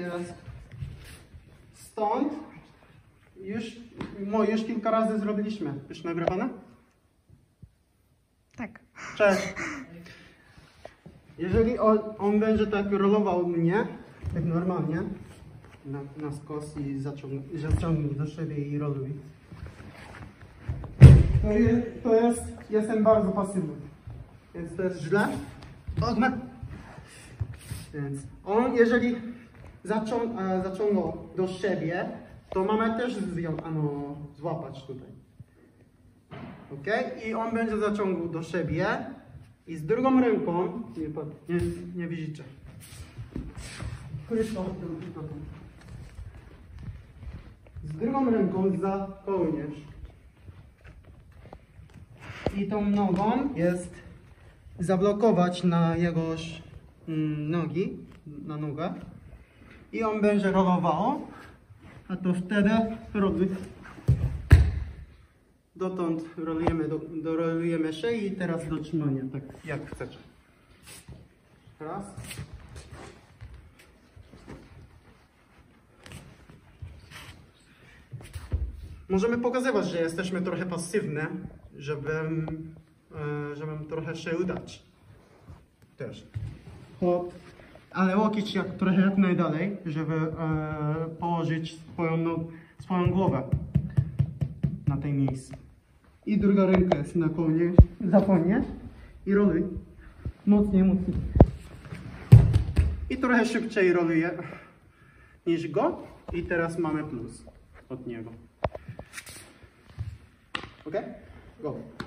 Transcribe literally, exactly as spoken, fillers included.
jest stąd. Już, no, już kilka razy zrobiliśmy. Już nagrywane? Tak. Cześć. Jeżeli on, on będzie tak rolował mnie, tak normalnie, na, na skos i zaciągnij zaciągnij do siebie i roluj. To jest, to jest, jestem bardzo pasywny. Więc to jest źle. O, na... Więc on, jeżeli zacią, e, zaciągnął do siebie, to mamy też ją, ano, złapać tutaj. Ok? I on będzie zaciągał do siebie i z drugą ręką, nie, nie, nie widzicie. Z drugą ręką za kołnierz. I tą nogą jest zablokować na jego mm, nogi, na nogę. I on będzie rolował, a to wtedy robi. Dotąd rolujemy, do, dorolujemy się i teraz do trzymania, tak jak chcecie. Raz. Możemy pokazywać, że jesteśmy trochę pasywne, żeby, e, żeby trochę się udać. Też. Hop. Ale łokieć jak, trochę jak najdalej, żeby e, położyć swoją, no, swoją głowę na tej miejscu. I druga ręka jest na konie, za konie i roluj. Mocniej, mocniej. I trochę szybciej roluje niż go. I teraz mamy plus od niego. Ok? Go.